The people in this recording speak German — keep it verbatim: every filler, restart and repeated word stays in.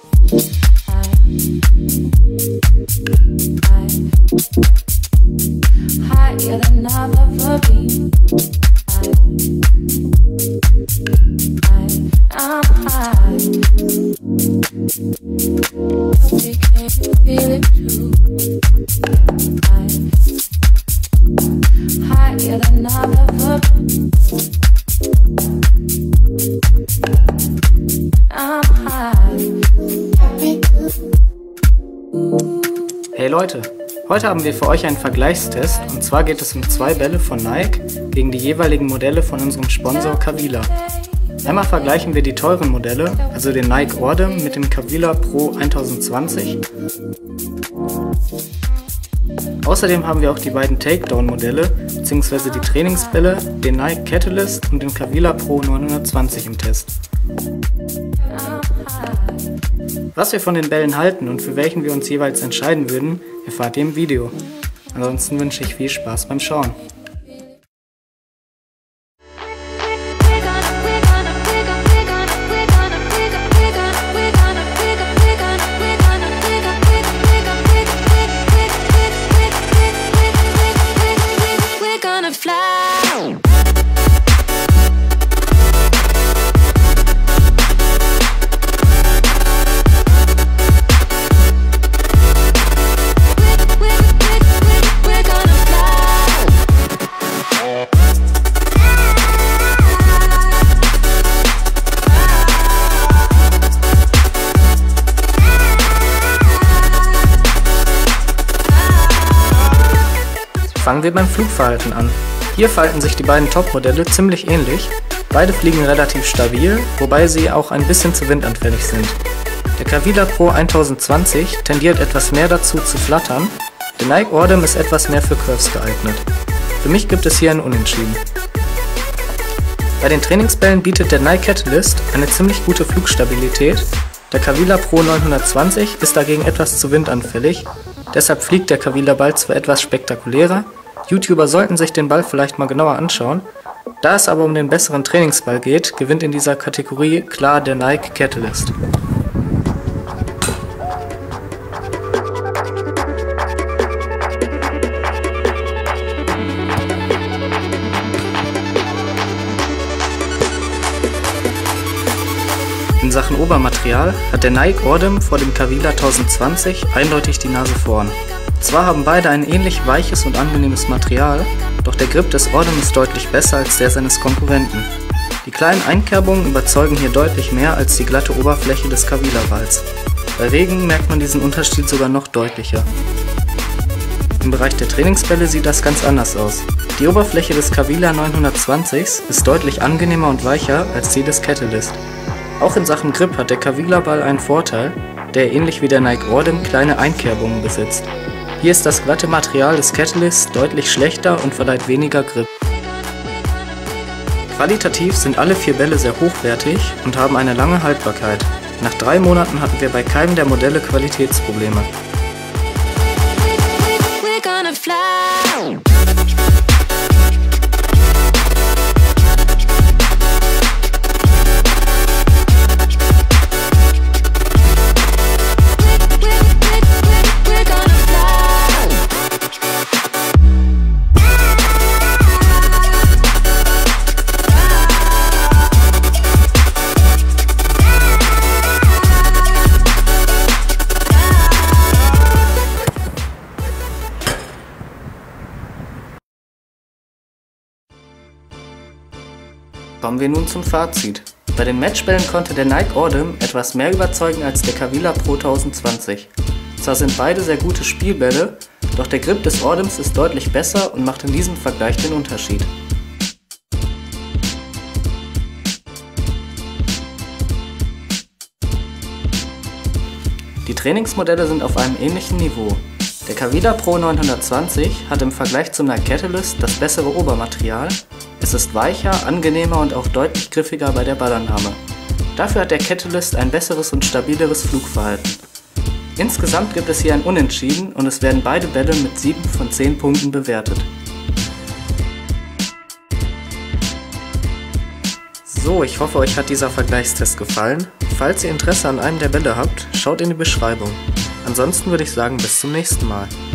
Higher than I've ever been. I, I'm high. Baby, can you feel it too? I'm higher than I've ever been. I'm high. Hey Leute, heute haben wir für euch einen Vergleichstest und zwar geht es um zwei Bälle von Nike gegen die jeweiligen Modelle von unserem Sponsor Kavila. Einmal vergleichen wir die teuren Modelle, also den Nike Ordem mit dem Kavila Pro zwanzig zwanzig. Außerdem haben wir auch die beiden Takedown Modelle bzw. die Trainingsbälle, den Nike Catalyst und den Kavila Pro neunhundertzwanzig im Test. Was wir von den Bällen halten und für welchen wir uns jeweils entscheiden würden, erfahrt ihr im Video. Ansonsten wünsche ich viel Spaß beim Schauen. Fangen wir beim Flugverhalten an. Hier verhalten sich die beiden Top-Modelle ziemlich ähnlich. Beide fliegen relativ stabil, wobei sie auch ein bisschen zu windanfällig sind. Der Kavila Pro zwanzig zwanzig tendiert etwas mehr dazu zu flattern, der Nike Ordem ist etwas mehr für Curves geeignet. Für mich gibt es hier ein Unentschieden. Bei den Trainingsbällen bietet der Nike Catalyst eine ziemlich gute Flugstabilität, der Kavila Pro neunhundertzwanzig ist dagegen etwas zu windanfällig, deshalb fliegt der Kavila Ball zwar etwas spektakulärer, YouTuber sollten sich den Ball vielleicht mal genauer anschauen. Da es aber um den besseren Trainingsball geht, gewinnt in dieser Kategorie klar der Nike Catalyst. In Sachen Obermaterial hat der Nike Ordem vor dem Kavila zwanzig eindeutig die Nase vorn. Zwar haben beide ein ähnlich weiches und angenehmes Material, doch der Grip des Ordem ist deutlich besser als der seines Konkurrenten. Die kleinen Einkerbungen überzeugen hier deutlich mehr als die glatte Oberfläche des Kavila-Balls. Bei Regen merkt man diesen Unterschied sogar noch deutlicher. Im Bereich der Trainingsbälle sieht das ganz anders aus. Die Oberfläche des Kavila neunhundertzwanzig ist deutlich angenehmer und weicher als die des Catalyst. Auch in Sachen Grip hat der Kavila-Ball einen Vorteil, der ähnlich wie der Nike Ordem kleine Einkerbungen besitzt. Hier ist das glatte Material des Catalyst deutlich schlechter und verleiht weniger Grip. Qualitativ sind alle vier Bälle sehr hochwertig und haben eine lange Haltbarkeit. Nach drei Monaten hatten wir bei keinem der Modelle Qualitätsprobleme. Kommen wir nun zum Fazit. Bei den Matchbällen konnte der Nike Ordem etwas mehr überzeugen als der Kavila Pro zwanzig zwanzig. Zwar sind beide sehr gute Spielbälle, doch der Grip des Ordems ist deutlich besser und macht in diesem Vergleich den Unterschied. Die Trainingsmodelle sind auf einem ähnlichen Niveau. Der Kavila Pro neunhundertzwanzig hat im Vergleich zum Nike Catalyst das bessere Obermaterial, es ist weicher, angenehmer und auch deutlich griffiger bei der Ballannahme. Dafür hat der Catalyst ein besseres und stabileres Flugverhalten. Insgesamt gibt es hier ein Unentschieden und es werden beide Bälle mit sieben von zehn Punkten bewertet. So, ich hoffe, euch hat dieser Vergleichstest gefallen. Falls ihr Interesse an einem der Bälle habt, schaut in die Beschreibung. Ansonsten würde ich sagen, bis zum nächsten Mal.